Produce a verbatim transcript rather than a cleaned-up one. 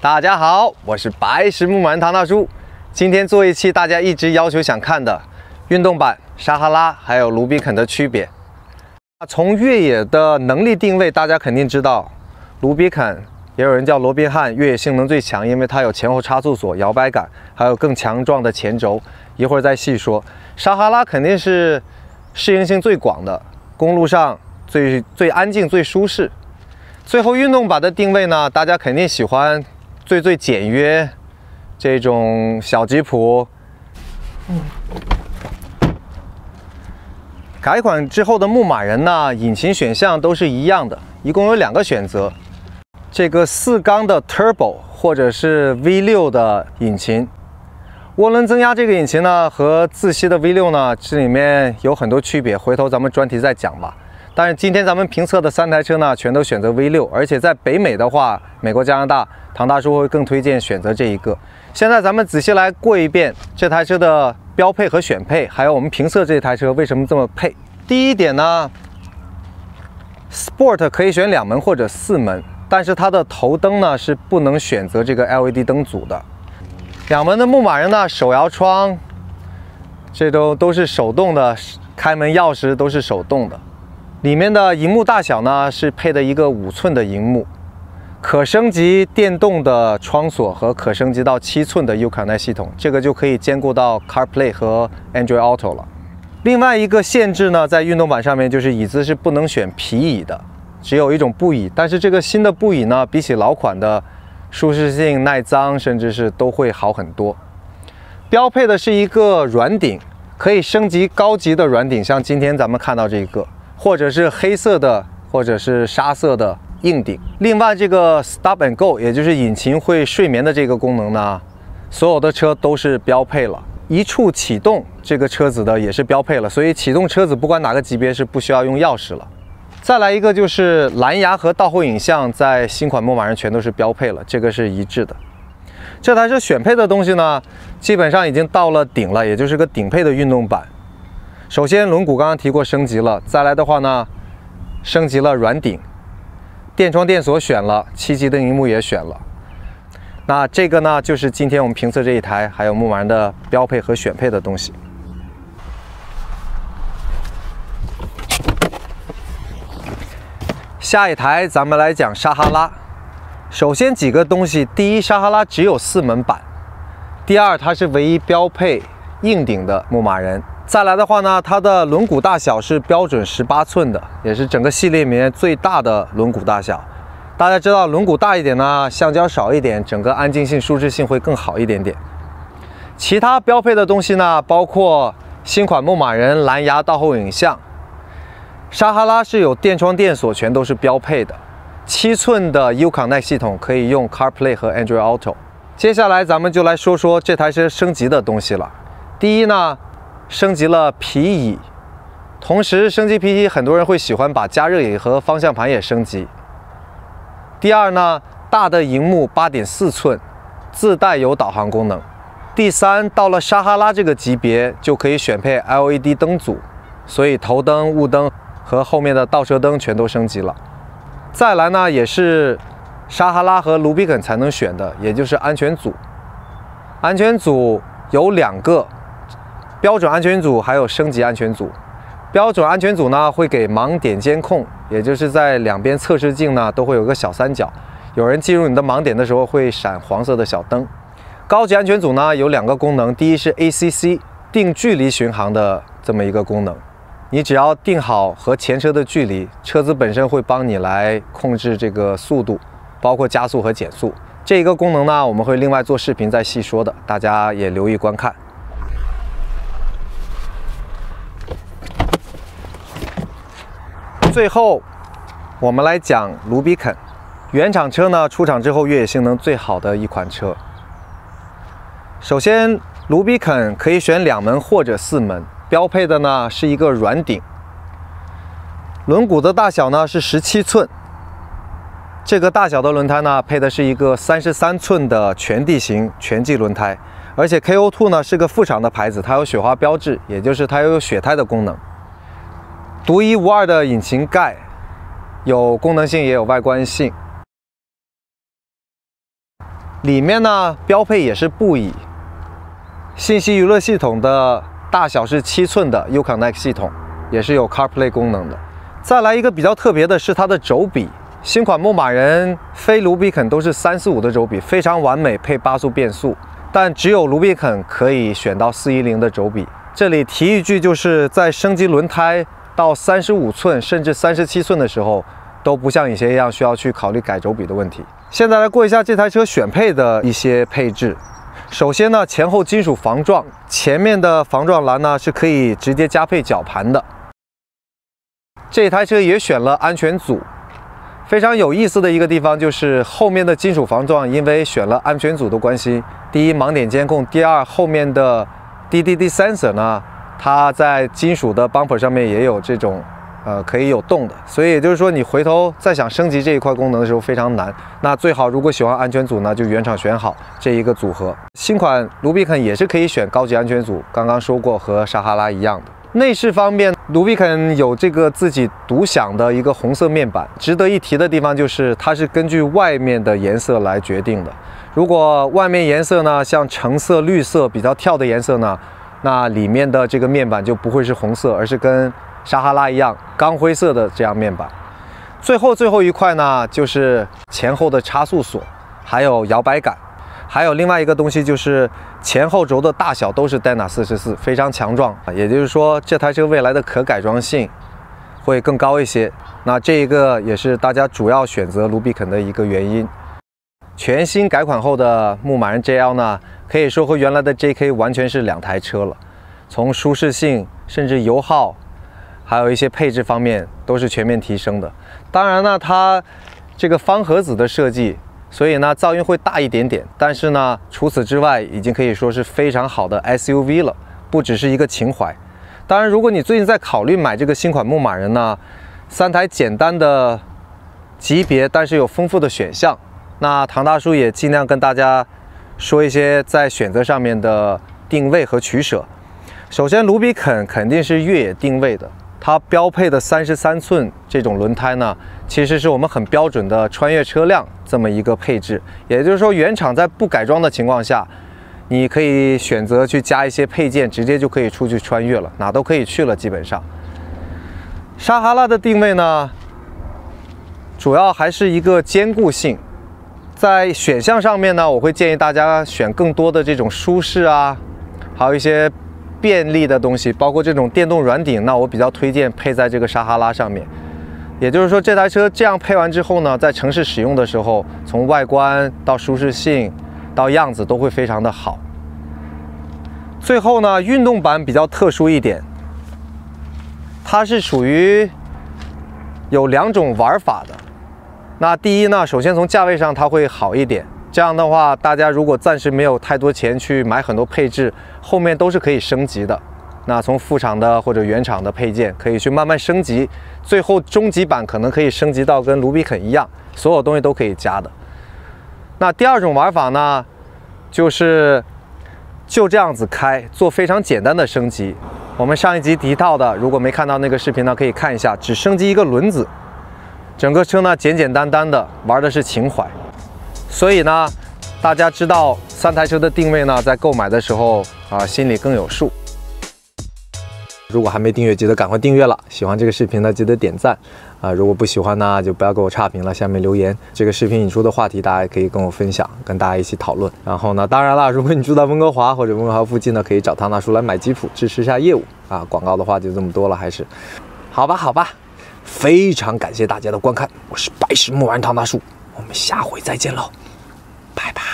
大家好，我是白石牧马人唐大叔。今天做一期大家一直要求想看的运动版撒哈拉还有卢比肯的区别。从越野的能力定位，大家肯定知道，卢比肯也有人叫罗宾汉，越野性能最强，因为它有前后差速锁、摇摆感，还有更强壮的前轴。一会儿再细说。撒哈拉肯定是适应性最广的，公路上最最安静、最舒适。最后运动版的定位呢，大家肯定喜欢最最简约这种小吉普。嗯。改款之后的牧马人呢，引擎选项都是一样的，一共有两个选择，这个四缸的 Turbo 或者是 V 六 的引擎。涡轮增压这个引擎呢，和自吸的 V 六 呢，这里面有很多区别，回头咱们专题再讲吧。但是今天咱们评测的三台车呢，全都选择 V 六， 而且在北美的话，美国、加拿大，唐大叔会更推荐选择这一个。现在咱们仔细来过一遍这台车的标配和选配，还有我们评测这台车为什么这么配。第一点呢 ，Sport 可以选两门或者四门，但是它的头灯呢是不能选择这个 L E D 灯组的。两门的牧马人呢，手摇窗，这都都是手动的，开门钥匙都是手动的。里面的荧幕大小呢是配的一个五寸的荧幕，可升级电动的窗锁和可升级到七寸的 Uconnect 系统，这个就可以兼顾到 CarPlay 和 Android Auto 了。另外一个限制呢，在运动版上面就是椅子是不能选皮椅的，只有一种布椅。但是这个新的布椅呢，比起老款的舒适性、耐脏，甚至是都会好很多。标配的是一个软顶，可以升级高级的软顶，像今天咱们看到这个。或者是黑色的，或者是沙色的硬顶。另外，这个 Stop and Go， 也就是引擎会睡眠的这个功能呢，所有的车都是标配了。一触启动这个车子的也是标配了，所以启动车子不管哪个级别是不需要用钥匙了。再来一个就是蓝牙和倒后影像，在新款牧马人全都是标配了，这个是一致的。这台车选配的东西呢，基本上已经到了顶了，也就是个顶配的运动版。首先，轮毂刚刚提过升级了，再来的话呢，升级了软顶，电窗电锁选了，七级的屏幕也选了。那这个呢，就是今天我们评测这一台还有牧马人的标配和选配的东西。下一台咱们来讲撒哈拉。首先几个东西，第一，撒哈拉只有四门版；第二，它是唯一标配硬顶的牧马人。再来的话呢，它的轮毂大小是标准十八寸的，也是整个系列里面最大的轮毂大小。大家知道轮毂大一点呢，橡胶少一点，整个安静性、舒适性会更好一点点。其他标配的东西呢，包括新款牧马人蓝牙倒后影像，撒哈拉是有电窗电锁，全都是标配的。七寸的 Uconnect 系统可以用 CarPlay 和 Android Auto。接下来咱们就来说说这台车升级的东西了。第一呢，升级了皮椅，同时升级皮椅，很多人会喜欢把加热椅和方向盘也升级。第二呢，大的荧幕 八点四寸，自带有导航功能。第三，到了撒哈拉这个级别就可以选配 L E D 灯组，所以头灯、雾灯和后面的倒车灯全都升级了。再来呢，也是撒哈拉和卢比肯才能选的，也就是安全组。安全组有两个。标准安全组还有升级安全组。标准安全组呢会给盲点监控，也就是在两边测试镜呢都会有个小三角，有人进入你的盲点的时候会闪黄色的小灯。高级安全组呢有两个功能，第一是 A C C 定距离巡航的这么一个功能，你只要定好和前车的距离，车子本身会帮你来控制这个速度，包括加速和减速。这个功能呢我们会另外做视频再细说的，大家也留意观看。最后，我们来讲卢比肯。原厂车呢，出厂之后越野性能最好的一款车。首先，卢比肯可以选两门或者四门，标配的呢是一个软顶。轮毂的大小呢是十七寸，这个大小的轮胎呢配的是一个三十三寸的全地形全季轮胎，而且 K O 二 呢是个副厂的牌子，它有雪花标志，也就是它有雪胎的功能。独一无二的引擎盖，有功能性也有外观性。 里面呢标配也是布椅，信息娱乐系统的大小是七寸的 Uconnect 系统，也是有 CarPlay 功能的。再来一个比较特别的是它的轴比，新款牧马人非卢比肯都是三四五的轴比，非常完美，配八速变速，但只有卢比肯可以选到四一零的轴比。这里提一句，就是在升级轮胎到三十五寸甚至三十七寸的时候，都不像以前一样需要去考虑改轴比的问题。现在来过一下这台车选配的一些配置。首先呢，前后金属防撞，前面的防撞栏呢是可以直接加配绞盘的。这台车也选了安全组。非常有意思的一个地方就是后面的金属防撞，因为选了安全组的关系，第一盲点监控，第二后面的 D D D sensor 呢，它在金属的 bumper 上面也有这种呃可以有动的，所以也就是说你回头再想升级这一块功能的时候非常难。那最好如果喜欢安全组呢，就原厂选好这一个组合。新款卢比肯也是可以选高级安全组，刚刚说过和撒哈拉一样的。内饰方面，卢比肯有这个自己独享的一个红色面板。值得一提的地方就是它是根据外面的颜色来决定的。如果外面颜色呢像橙色、绿色比较跳的颜色呢，那里面的这个面板就不会是红色，而是跟撒哈拉一样钢灰色的这样面板。最后最后一块呢，就是前后的差速锁，还有摇摆杆。还有另外一个东西就是前后轴的大小都是 Dana 四十四，非常强壮，也就是说这台车未来的可改装性会更高一些。那这一个也是大家主要选择卢比肯的一个原因。全新改款后的牧马人 J L 呢，可以说和原来的 J K 完全是两台车了，从舒适性甚至油耗，还有一些配置方面都是全面提升的。当然呢，它这个方盒子的设计，所以呢，噪音会大一点点，但是呢，除此之外，已经可以说是非常好的 S U V 了，不只是一个情怀。当然，如果你最近在考虑买这个新款牧马人呢，三台简单的级别，但是有丰富的选项，那唐大叔也尽量跟大家说一些在选择上面的定位和取舍。首先，卢比肯肯定是越野定位的。它标配的三十三寸这种轮胎呢，其实是我们很标准的穿越车辆这么一个配置。也就是说，原厂在不改装的情况下，你可以选择去加一些配件，直接就可以出去穿越了，哪都可以去了。基本上，撒哈拉的定位呢，主要还是一个兼顾性。在选项上面呢，我会建议大家选更多的这种舒适啊，还有一些便利的东西，包括这种电动软顶，那我比较推荐配在这个撒哈拉上面。也就是说，这台车这样配完之后呢，在城市使用的时候，从外观到舒适性到样子都会非常的好。最后呢，运动版比较特殊一点，它是属于有两种玩法的。那第一呢，首先从价位上它会好一点。这样的话，大家如果暂时没有太多钱去买很多配置，后面都是可以升级的。那从副厂的或者原厂的配件可以去慢慢升级，最后终极版可能可以升级到跟卢比肯一样，所有东西都可以加的。那第二种玩法呢，就是就这样子开，做非常简单的升级。我们上一集提到的，如果没看到那个视频呢，可以看一下，只升级一个轮子，整个车呢简简单单的，玩的是情怀。所以呢，大家知道三台车的定位呢，在购买的时候啊，心里更有数。如果还没订阅，记得赶快订阅了。喜欢这个视频呢，记得点赞啊！如果不喜欢呢，就不要给我差评了，下面留言。这个视频引出的话题，大家也可以跟我分享，跟大家一起讨论。然后呢，当然了，如果你住在温哥华或者温哥华附近呢，可以找唐大叔来买吉普，支持一下业务啊！广告的话就这么多了，还是好吧，好吧。非常感谢大家的观看，我是白石牧人唐大叔，我们下回再见喽，拜拜。